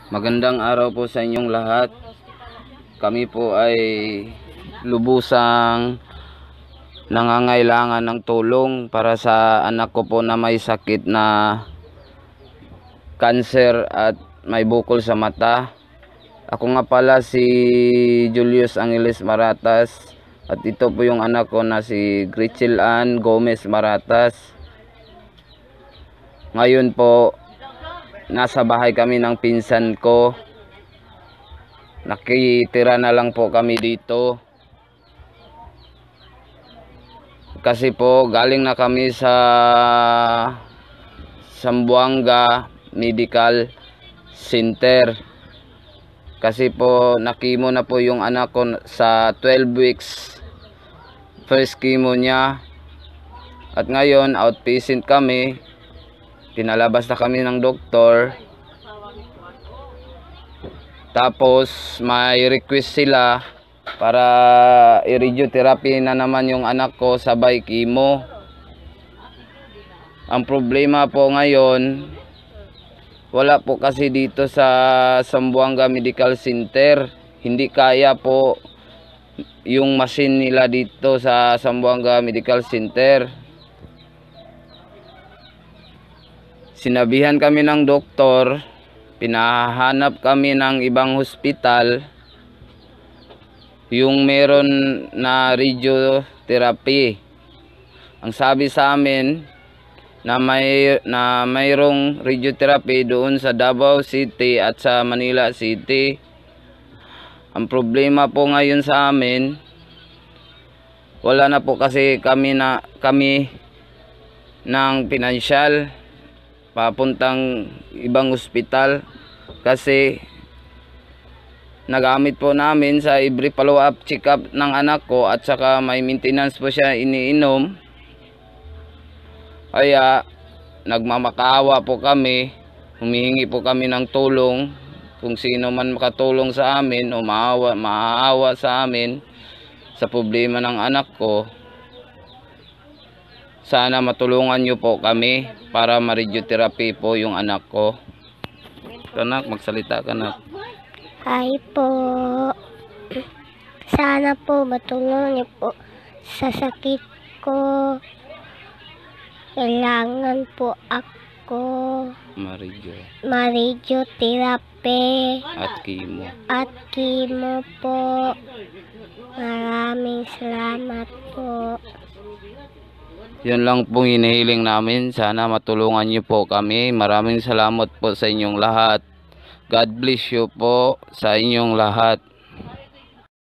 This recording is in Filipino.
Magandang araw po sa inyong lahat. Kami po ay lubusang nangangailangan ng tulong para sa anak ko po na may sakit na cancer at may bukol sa mata. Ako nga pala si Julius Angeles Maratas at ito po yung anak ko na si Gretchen Ann Gomez Maratas. Ngayon po nasa bahay kami ng pinsan ko. Nakitira na lang po kami dito. Kasi po galing na kami sa Zamboanga Medical Center. Kasi po nakimo na po yung anak ko sa 12 weeks. First chemo niya. At ngayon outpatient kami. Pinalabas na kami ng doktor. Tapos may request sila para i-radiotherapy na naman yung anak ko sabay chemo. Ang problema po ngayon, wala po kasi dito sa Zamboanga Medical Center. Hindi kaya po yung machine nila dito sa Zamboanga Medical Center. Sinabihan kami ng doktor, pinahanap kami ng ibang hospital yung meron na radiotherapy. Ang sabi sa amin na mayroong radiotherapy doon sa Davao City at sa Manila City. Ang problema po ngayon sa amin, wala na po kasi kami ng pinansyal papuntang ibang ospital kasi nagamit po namin sa every follow up check up ng anak ko at saka may maintenance po siya iniinom. Kaya nagmamakaawa po kami, humihingi po kami ng tulong kung sino man makatulong sa amin o maawa sa amin sa problema ng anak ko. Sana matulungan nyo po kami para ma-radiotherapy po yung anak ko. Anak, magsalita ka na. Hi po. Sana po matulungan niyo po sa sakit ko. Kailangan po ako ma-radiotherapy at chemo po. Maraming salamat po. Yun lang pong hinihiling namin. Sana matulungan niyo po kami. Maraming salamat po sa inyong lahat. God bless you po sa inyong lahat.